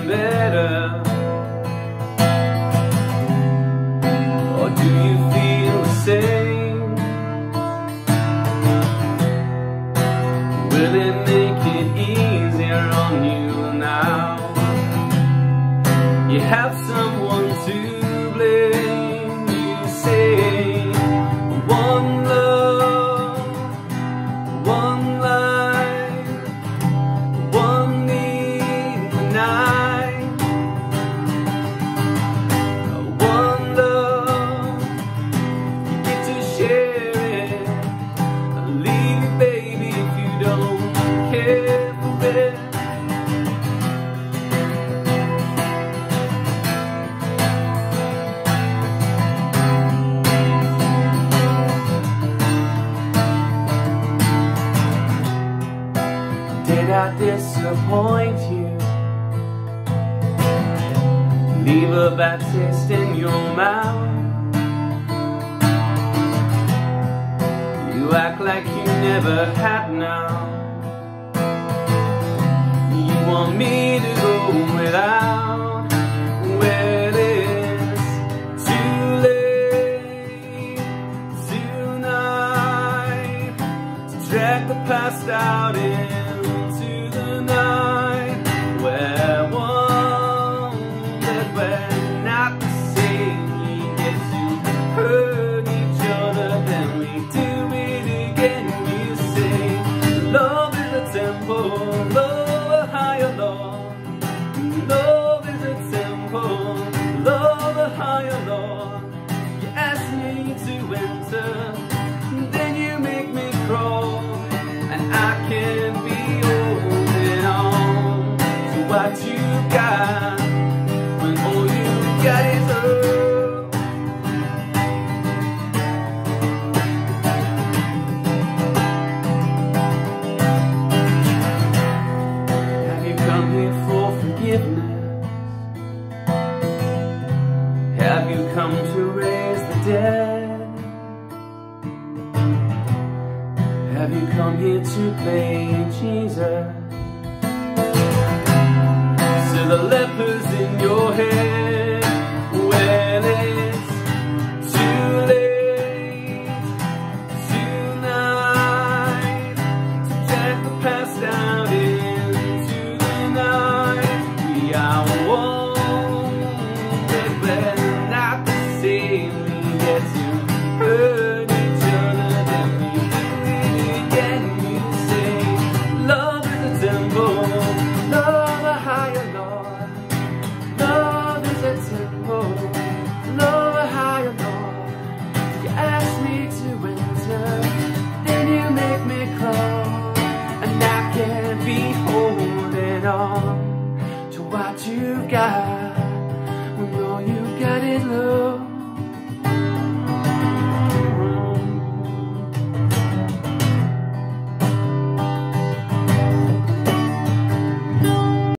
better? Or do you feel the same? Will it make it easier on you now? You have someone to blame. You say one love, one life, one need tonight. One love, you get to share it. I'll leave you, baby, if you don't care for it. Did I disappoint you? Leave a bad taste in your mouth? You act like you never had now. You want me to go without? Well, it's too late tonight to drag the past out into the night, where one that we're not the same. We get to hurt each other, then we do it again. You say love is a tempo, lower, higher, low. Love is a tempo, lower, higher, low. You ask me to enter, then you make me crawl, and I can't be holding on to what you got when all you got is love. Have you come here for forgiveness? Have you come to raise the dead? Have you come here to play Jesus? To the lepers in your head, well, it's too late tonight to drag the past out into the night. We are one, but we're not the same. We get to hurt each other, then we do it again. You say love is a tempo, love a higher Lord. Love is a tempo, love a higher Lord. You ask me to enter, then you make me crawl, and I can't be holding on to what you got when all you got is love.